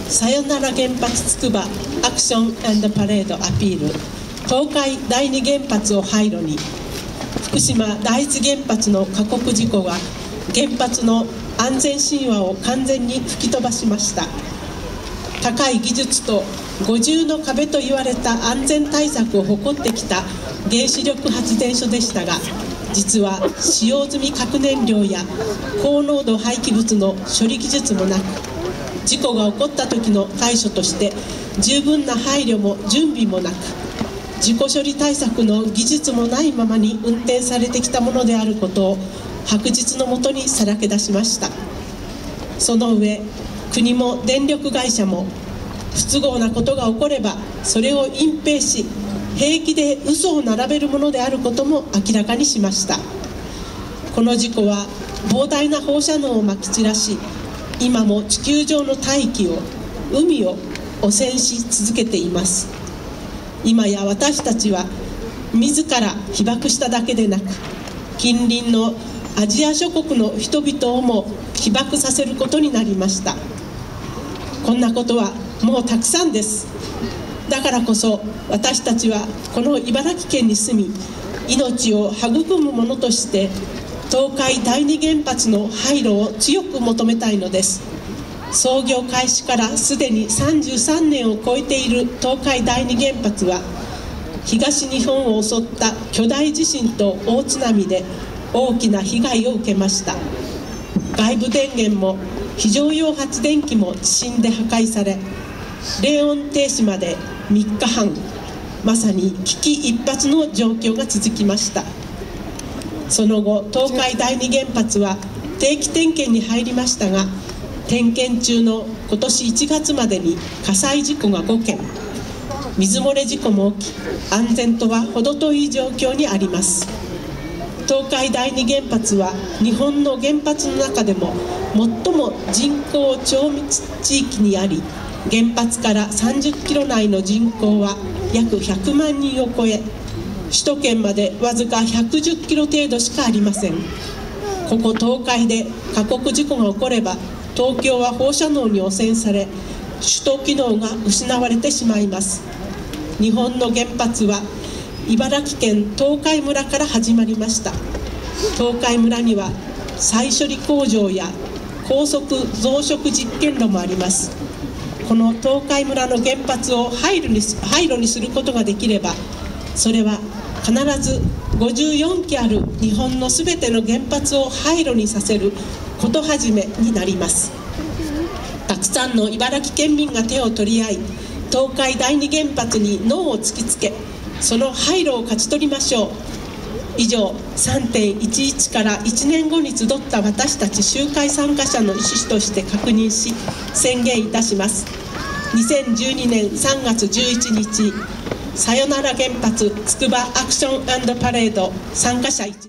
さよなら原発つくばアクション&パレードアピール、東海第二原発を廃炉に。福島第一原発の過酷事故は原発の安全神話を完全に吹き飛ばしました。高い技術と五重の壁と言われた安全対策を誇ってきた原子力発電所でしたが、実は使用済み核燃料や高濃度廃棄物の処理技術もなく、事故が起こった時の対処として十分な配慮も準備もなく、事故処理対策の技術もないままに運転されてきたものであることを白日のもとにさらけ出しました。その上、国も電力会社も不都合なことが起こればそれを隠蔽し、平気で嘘を並べるものであることも明らかにしました。この事故は膨大な放射能をまき散らし、今も地球上の大気を、海を汚染し続けています。今や私たちは自ら被爆しただけでなく、近隣のアジア諸国の人々をも被爆させることになりました。こんなことはもうたくさんです。だからこそ私たちはこの茨城県に住み、命を育むものとして東海第二原発の廃炉を強く求めたいのです。創業開始からすでに33年を超えている東海第二原発は、東日本を襲った巨大地震と大津波で大きな被害を受けました。外部電源も非常用発電機も地震で破壊され、冷温停止まで3日半、まさに危機一髪の状況が続きました。その後、東海第二原発は定期点検に入りましたが、点検中の今年1月までに火災事故が5件、水漏れ事故も起き、安全とは程遠い状況にあります。東海第二原発は日本の原発の中でも最も人口超密地域にあり、原発から30キロ内の人口は約100万人を超え、首都圏までわずか110キロ程度しかありません。ここ東海で過酷事故が起これば、東京は放射能に汚染され、首都機能が失われてしまいます。日本の原発は茨城県東海村から始まりました。東海村には再処理工場や高速増殖実験炉もあります。この東海村の原発を廃炉にすることができれば、それは必ず54基ある日本のすべての原発を廃炉にさせることはじめになります。たくさんの茨城県民が手を取り合い、東海第二原発にノーを突きつけ、その廃炉を勝ち取りましょう。以上、3.11 から1年後に集った私たち集会参加者の意思として確認し、宣言いたします。2012年3月11日、さよなら原発つくばアクション&パレード参加者1。